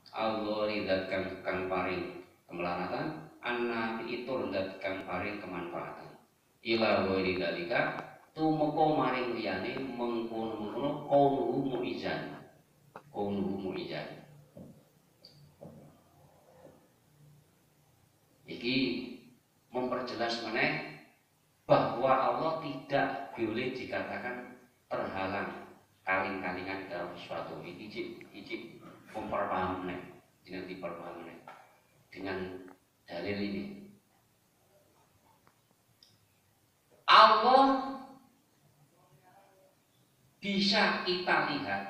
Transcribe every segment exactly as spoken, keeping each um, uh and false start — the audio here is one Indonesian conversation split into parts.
Allah zat kang kang paring kemelaratan, an-nafi itu zat kang paring kemanfaatan. Ila ghairi dalika tumeka maring liyane mengkono-mengkono qauluhu muizan. Qauluhu muizan. Iki memperjelas meneh bahwa Allah tidak boleh dikatakan terhalang kaling-kalingan dalam sesuatu. Ijik ijik memperpaham meneh dengan diperpaham meneh dengan dalil ini. Allah bisa kita lihat,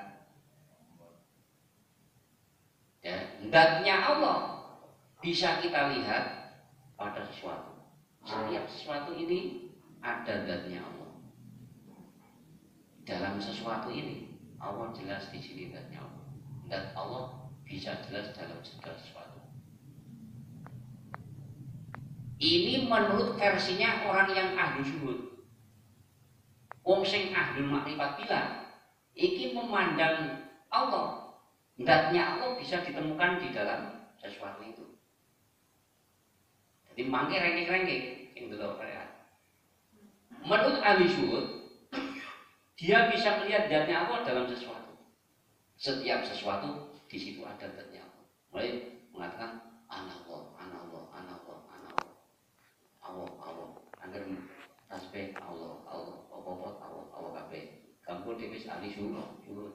ya, zatnya Allah bisa kita lihat pada sesuatu. Setiap sesuatu ini ada zatnya Allah. Dalam sesuatu ini Allah jelas di sini zatnya Allah. Zat Allah bisa jelas dalam segala sesuatu. Ini menurut versinya orang yang ahli syuhud. Wong sing ahli makrifat bilang, iki memandang Allah, zatnya Allah bisa ditemukan di dalam sesuatu itu. Jadi mangke rengek-rengek sing delok ya. Menurut ahli syuhud, dia bisa melihat zatnya Allah dalam sesuatu. Setiap sesuatu di situ ada zatnya Allah. Mulai mengatakan anallah, anallah, anallah, anallah, Allah, Allah. Agar tasbih Allah, Allah, apa-apa Allah, Allah kabeh. Kamu dhewe ahli syuhud.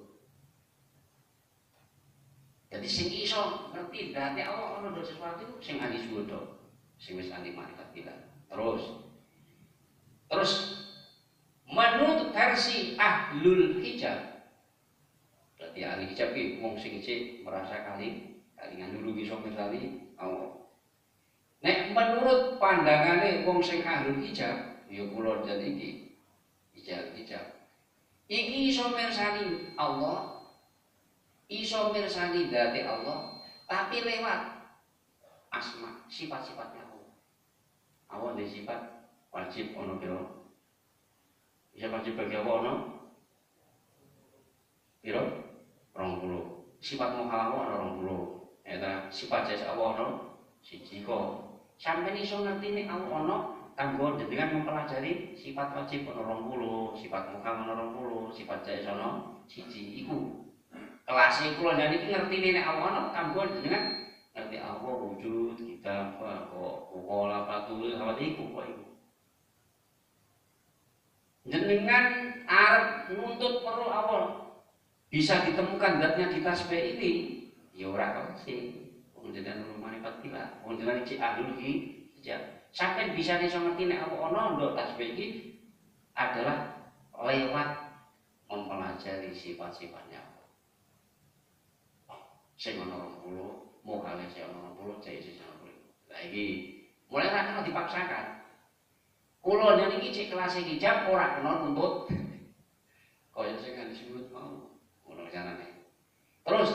Jadi sing iso ngerti zatnya Allah ana dalam sesuatu sing ahli syuhud tok. Sing wis ahli makrifat bilang. Terus terus menurut versi ahlul hijab, berarti ahli hijab ki wong sing isih merasa kali kalingan dulu iso ngerti Allah. Nek menurut pandangane wong sing ahlul hijab, ya kula jadi iki hijab hijab. Iki iso mirsani Allah, iso mirsani dzati Allah, tapi lewat asma, sifat-sifatnya Allah. Allah ada sifat wajib ono piro? Bisa wajib bagi Allah ono piro? Rong puluh. Sifat mukhalafah ono rong puluh. Eta sifat jasa Allah ono siji kok. Sampai iso ngerti nek Allah ono kanggo dengan mempelajari sifat wajib ono rong puluh, sifat mukhalafah ono rong puluh, sifat jasa ono siji iku. Kelas e kula niki ngerti nek Allah ono kanggo dengan ngerti Allah wujud kita kok pola patul apa iku kok iku. Jenengan arep nuntut perlu Allah bisa ditemukan zatnya di tasbih ini, ya ora kok sih. Wong jenengan manifat bila, wong jenengan iki ahlul hijab. Sampai bisa iso ngerti nek apa ana ndok tasbih iki adalah lewat mempelajari sifat-sifatnya. Sing ana rong puluh, mokale sing ana rong puluh, cek sing ana rong puluh. Lah iki mulai ra kena dipaksakan. Kula niki cek kelas hijab ora kena nuntut. Kaya sing kan disebut mau ngono carane. Terus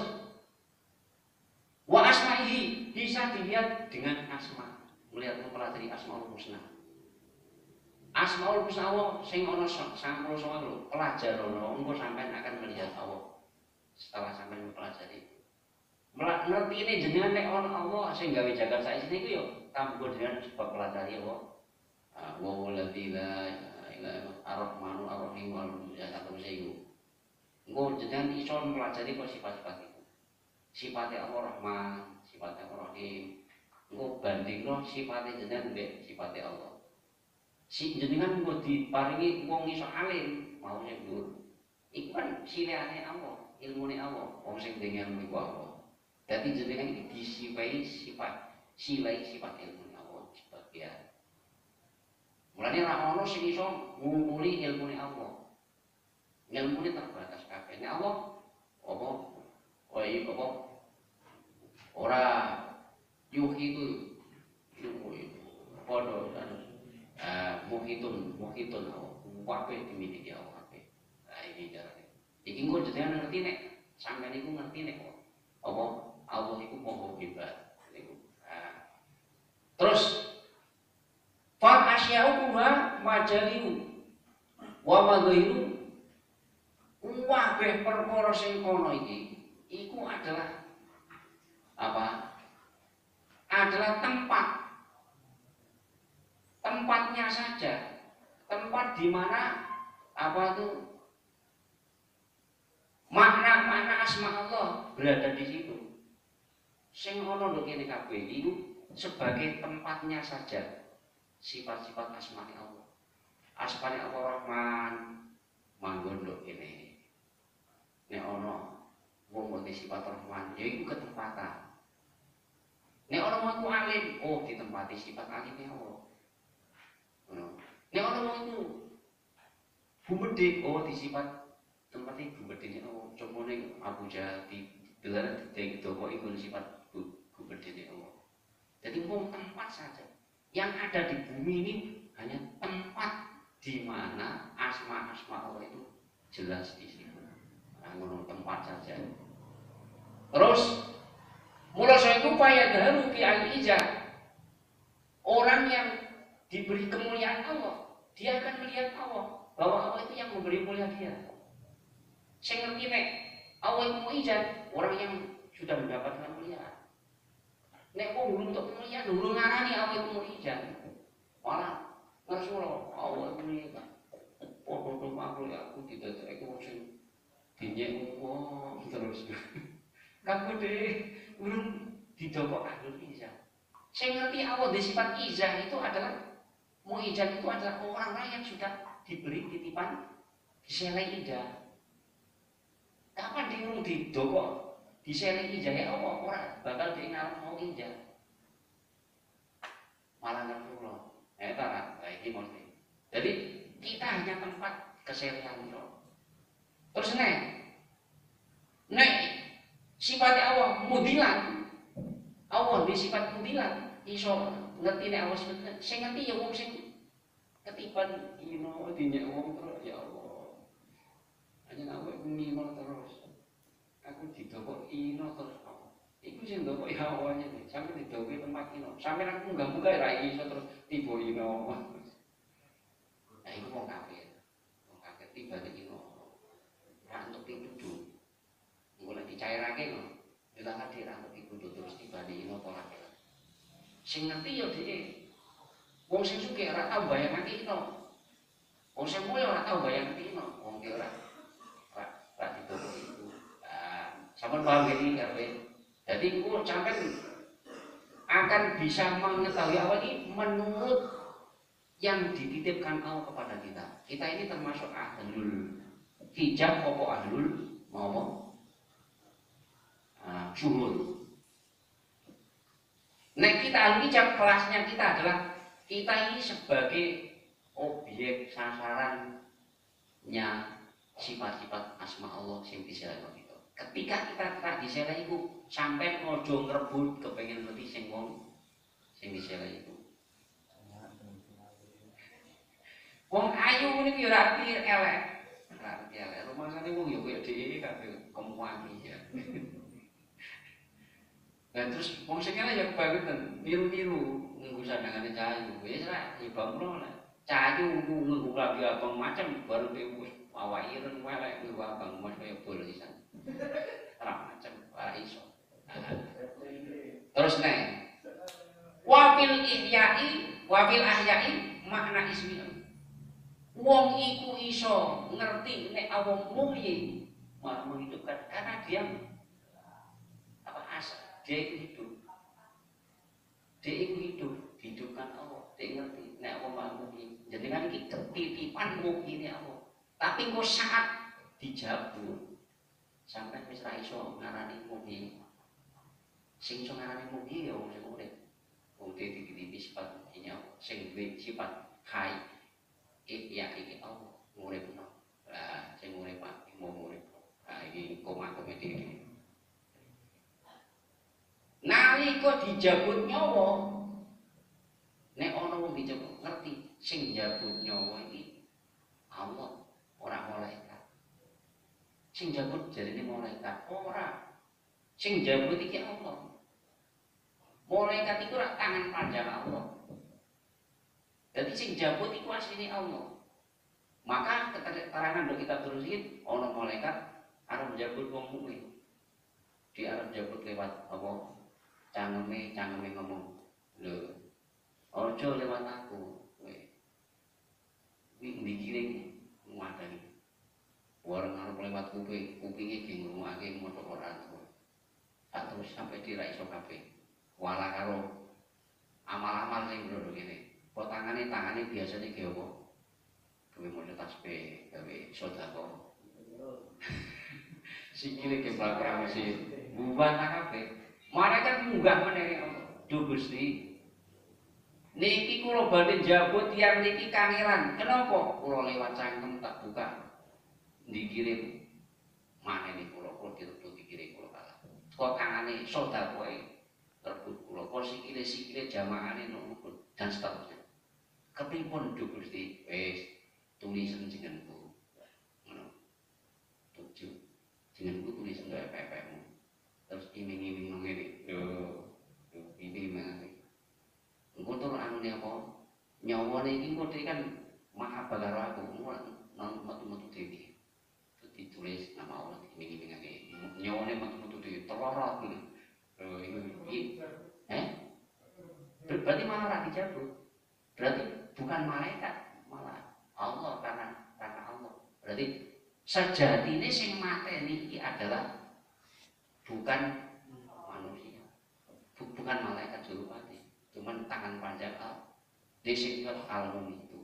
wa asma'ihi bisa dilihat dengan asma. Melihat mempelajari Asmaul Husna. Asmaul Husna Allah sing ana sampul soal lho, pelajarono engko sampean akan melihat Allah setelah sampean mempelajari. Ngerti ini jenengan nek ana Allah sing gawe jagat saiki niku yo kanggo jenengan sebab pelajari Allah. Wa walladzi la ilaha illa ar-rahmanu ar-rahim wal satu seiku. Engko jenengan iso mempelajari kok sifat-sifat itu. Sifatnya Allah Rahman, sifatnya Allah Rahim. Engko bandingno sifatnya jenengan mbek sifatnya Allah. Si jenengan engko diparingi wong iso alim, mau sing dhuwur. Iku kan silihane Allah, ilmune Allah, wong sing dengen niku Allah. Dadi jenengan iki disifai sifat, silai sifat ilmune Allah sebagian. Mulane ra ono sing iso ngungkuli ilmune Allah. Ilmune terbatas kabeh. Nek Allah apa? Oh iya apa? Ora yuhi itu ilmu itu. Padha kan. Eh muhitun, muhitun Allah. Kabeh dimiliki Allah kabeh. Lah iki carane. Iki engko jenengan ngerti nek sampeyan iku ngerti nek apa Allah iku maha hebat. Terus fa asya'uha majalihu wa madhiru kabeh perkara sing ana iki iku adalah di mana apa itu makna-makna asma Allah berada di situ. Sing ana nduk kene kabeh iku sebagai tempatnya saja sifat-sifat asma Allah. Asma Allah Rahman manggon nduk kene. Nek ana wong mung sifat Rahman, ya iku ketempatan. Nek ana wong alim, oh ditempati sifat alimnya Allah. Ngono. Nek ana wong iku bumedhe, oh disifat tempatnya bumedhe Allah. Contohnya Abu Jahal di dalam titik itu kok iku sifat bumedhe Allah. Jadi wong tempat saja. Yang ada di bumi ini hanya tempat di mana asma-asma Allah itu jelas di situ. Nah, ngono tempat saja. Terus mula itu payah daru fi al-ijab. Orang yang diberi kemuliaan Allah, dia akan melihat Allah, bahwa Allah itu yang memberi mulia dia. Saya ngerti nek Allah itu mujizat, orang yang sudah mendapatkan kemuliaan. Nek wong belum untuk kemuliaan, belum ngarani Allah itu mujizat. Malah ngersul Allah itu mujizat. Podo-podo aku ya aku tidak terek wong sing dinyek wong terus. Kamu deh belum didokok ahlul ijab. Saya ngerti Allah di sifat ijab itu adalah mu'ijab itu adalah orang-orang yang sudah diberi titipan diselai ijab. Kapan dia ngomong didokok diselai ijab ya Allah orang bakal diingat mau ijab. Malah ngerti eh tak ini mesti. Jadi kita hanya tempat keselian itu. Terus nek nek sifatnya Allah mudilan, Allah di sifat mudilan, iso ngerti nek Allah sifat, saya ngerti ya wong sing ketiban ino dinya wong terus ya Allah. Hanya aku ngino terus, aku didokok ino terus. Iku sing ndokok ya awalnya nih, sampai didokoki tempat ino, sampai aku nggak buka ya iso terus tiba ino. Nah itu wong kafir, wong kafir tiba di ino, untuk dituduh. Mulai dicairake lho. Kita hadir untuk ibu terus tiba di ino tolak. Sing ngerti ya dhek. Wong sing sugih ora tau bayangake ino. Wong sing mulya ora tau bayangake ino. Wong ki ora ora ora dituduh itu. Ah, sampeyan paham iki karepe. Jadi engko sampeyan akan bisa mengetahui awal ini menurut yang dititipkan Allah kepada kita. Kita ini termasuk ahlul hijab apa ahlul mau Uh, syuhud. Nah kita al-hijab kelasnya kita adalah kita ini sebagai objek sasarannya sifat-sifat asma Allah sing diselehno itu. Ketika kita tak diseleh iku sampai ojo ngrebut kepengin ngerti sing wong sing diseleh iku. Wong ayu niku ya ora arti elek. Ora arti elek. Rumasane wong ya koyo dhewe kabeh kemuangi ya. Dan terus wong sing kene ya kebangetan, niru-niru nganggo sandangane cahayu. Wis ra ibamno lah. Cahayu nganggo klambi abang macam baru dhewe wis awake ireng welek nganggo abang mas kaya bol pisan. Ra macam ora iso. Terus nek wafil ihyai, wafil ahyai makna ismi. Wong iku iso ngerti nek awong muhyi malah menghidupkan karena dia apa asal dia itu hidup, dia itu hidup, hidupkan Allah, dia ngerti, nek Allah maha muhyi. Jadi kan ini ketitipan muhyi ini Allah. Tapi kok saat dijabut, sampai wis ra iso ngarani muhyi. Sing iso ngarani muhyi ya wong sing urip. Wong dititipi sifat ini Allah, sing duwe sifat hai, ya iki Allah nguripno. Lah sing urip Pak, mau urip. Nah iki koma-koma iki. Nalika dijabut nyawa nek ana wong dijabut ngerti sing njabut nyawa iki Allah ora malaikat. Sing njabut jarine malaikat ora. Sing njabut iki Allah. Malaikat iku ora tangan panjang Allah. Jadi sing njabut iku asline Allah. Maka keterangan do kita terusin ana malaikat arep njabut wong mukmin. Dia arep njabut lewat apa? Cangeme, cangeme ngomong, lho, ojo lewat aku, weh, wih digiring nguadani. Warung arep lewat kuping, kupinge ge ngrungokake motor ora tuwa. Tak terus sampai dirai iso kabeh. Wala karo amal-amal sing ngono kene. Kok tangane tangane biasane ge apa? Gawe maca tasbih, gawe sedekah. Sikile ge bakal mesti bubar kabeh. Malaikat munggah meneh Allah. Duh Gusti, niki kula badhe njabut tiyang niki kangelan. Kenapa? Kula lewat cangkem tak buka. Dikirim maneh niku kula kula direbut dikirim kula kalah. Kok tangane sedekah terbut kula, kok sikile-sikile jamaahane nunggu dan seterusnya. Kepipun Duh Gusti, wis tulisan jenengku. Ngono. Tujuh. Jenengku tulisan kaya pepekmu. Terus iming-iming ngene. Lho, ini mangane. Engko tur anune apa? Nyawane iki engko kan maha karo aku, nang metu-metu dhewe. Ditulis nama Allah iming-imingake. Nyawane metu-metu dhewe telorot. Lho iki eh? Berarti malah ra dijabut. Berarti bukan malaikat, malah Allah karena karena Allah. Berarti sejatine sing mateni iki adalah bukan manusia, bukan malaikat Jurupati, cuman tangan panjang Allah. Disingkat almun itu.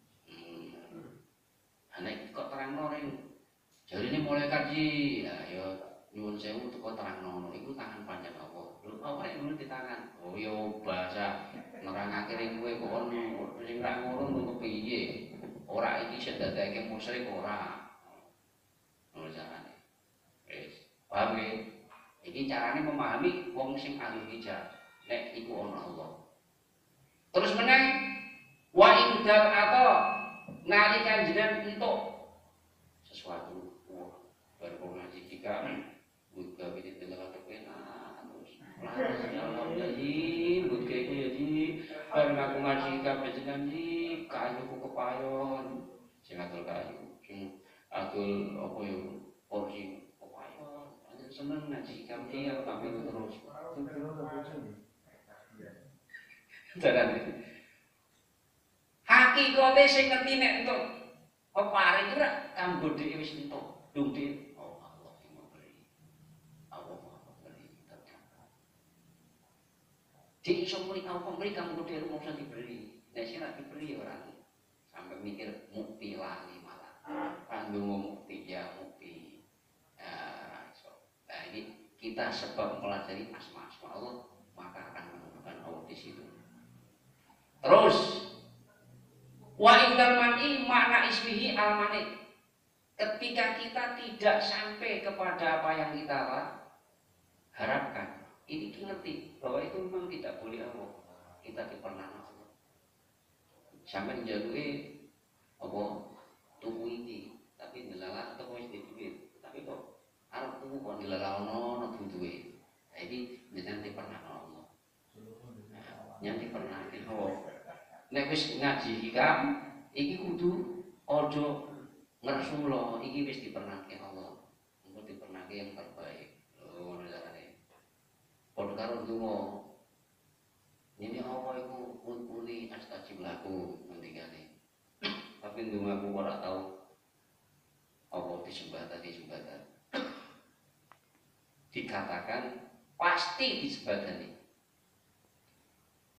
Hmm. Anek kok terang noring. Jadi ini malaikat sih, ya, ya nyuwun sewu teko terang nono. Iku tangan panjang Allah. Lho apa yang ngono di tangan? Oh yo bahasa nerangake ring kowe kok ono sing ra ngono ngono kepiye? Ora iki sedadake musyrik ora. Ngono carane. Wis, paham ya? Iki carane memahami wong sing ahli hijab. Nek iku ana Allah. Terus meneh wa indal atau nalika jenengan entuk sesuatu baru ngaji jika buka bidit dengan kepena terus laras ya Allah jadi buka itu jadi baru aku ngaji kabeh jenengan iki kayu ku kepayon sing atul kayu sing atul apa ya porsi kepayon seneng ngaji kabeh aku kabeh terus jalan hakikate sing ngerti nek entuk pepare itu rak kanggo dhewe wis entuk dung dhewe oh Allah sing memberi Allah Maha Pemberi jadi iso muni Allah pemberi kanggo dhewe mau diberi nek sing rak diberi ora sampai mikir mukti lali malah kanggo mukti ya mukti ya iso nah ini kita sebab mempelajari asma-asma Allah maka akan menemukan Allah di situ. Terus wa indal mani makna ismihi al-mani. Ketika kita tidak sampai kepada apa yang kita harapkan, ini kita ngerti bahwa itu memang tidak boleh Allah. Kita dipernah Allah. Sampai njaluk apa tuku iki, tapi ndelala atau wis duit. Tapi kok arep tuku kok ndelala ono ono duwe. Jadi jenengan dipernah Allah. Yang dipernah Allah. Nek wis ngaji hikam iki kudu aja ngersula iki wis dipernahke Allah. Engko dipernahke yang terbaik. Lho ngono carane. Padha karo donga. Ini apa iku muni astajib laku ngendikane. Tapi dongaku ora tau apa disembah tadi disembah. Dikatakan pasti disembadani.